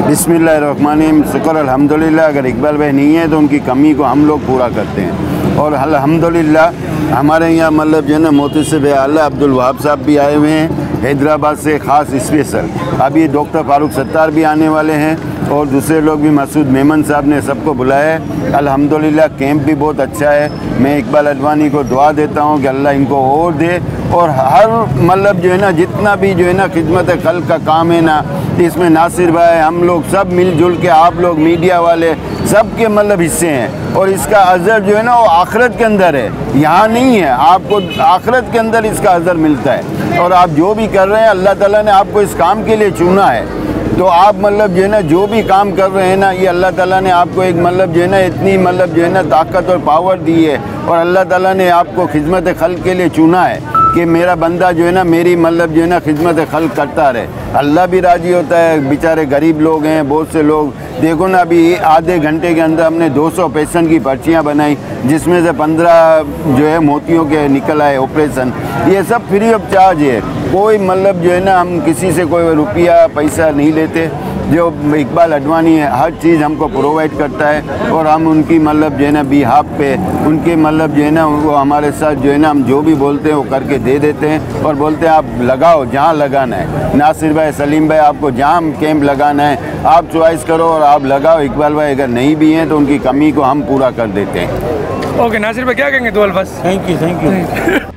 बिस्मिल्लाहिर्रहमानिर्रहीम। शुक्र अल्हम्दुलिल्लाह। अगर इकबाल भाई नहीं है तो उनकी कमी को हम लोग पूरा करते हैं। और अल्हम्दुलिल्लाह हमारे यहाँ मतलब जो है ना मोहतसिब आला अब्दुल वहाब साहब भी आए हुए हैं हैदराबाद से, ख़ास स्पेशल। अभी डॉक्टर फारूक सत्तार भी आने वाले हैं और दूसरे लोग भी, मसूद मेमन साहब ने सबको बुलाया है। अल्हम्दुलिल्लाह कैंप भी बहुत अच्छा है। मैं इकबाल अडवाणी को दुआ देता हूँ कि अल्लाह इनको और दे, और हर मतलब जो है ना जितना भी जो है ना खिदमत खल्क का काम है ना, इसमें नासिर भाई, हम लोग सब मिलजुल के, आप लोग मीडिया वाले सबके मतलब हिस्से हैं। और इसका अजर जो है ना वो आखिरत के अंदर है, यहाँ नहीं है। आपको आखिरत के अंदर इसका अजर मिलता है। और आप जो भी कर रहे हैं, अल्लाह ताला ने आपको इस काम के लिए चुना है। तो आप मतलब जो है ना जो भी काम कर रहे हैं ना, ये अल्लाह ताला ने आपको एक मतलब जो है ना इतनी मतलब जो है ना ताकत और पावर दी है। और अल्लाह ताला ने आपको खिदमत खल्क के लिए चुना है कि मेरा बंदा जो है ना मेरी मतलब जो है ना खिदमत खल्क करता रहे। अल्लाह भी राज़ी होता है। बेचारे गरीब लोग हैं, बहुत से लोग, देखो ना अभी आधे घंटे के अंदर हमने 200 पेशेंट की पर्चियाँ बनाई, जिसमें से 15 जो है मोतियों के निकल आए ऑपरेशन। ये सब फ्री ऑफ चार्ज है। कोई मतलब जो है ना हम किसी से कोई रुपया पैसा नहीं लेते। जो इकबाल अडवाणी है हर चीज़ हमको प्रोवाइड करता है, और हम उनकी मतलब जो है ना बिहाफ पे उनके मतलब जो है ना वो हमारे साथ जो है ना हम जो भी बोलते हैं वो करके दे देते हैं। और बोलते हैं आप लगाओ जहाँ लगाना है। नासिर भाई, सलीम भाई, आपको जहाँ कैंप लगाना है आप चॉइस करो और आप लगाओ। इकबाल भाई अगर नहीं भी हैं तो उनकी कमी को हम पूरा कर देते हैं। ओके नासिर भाई, क्या कहेंगे? दो अल्फाज। Thank you.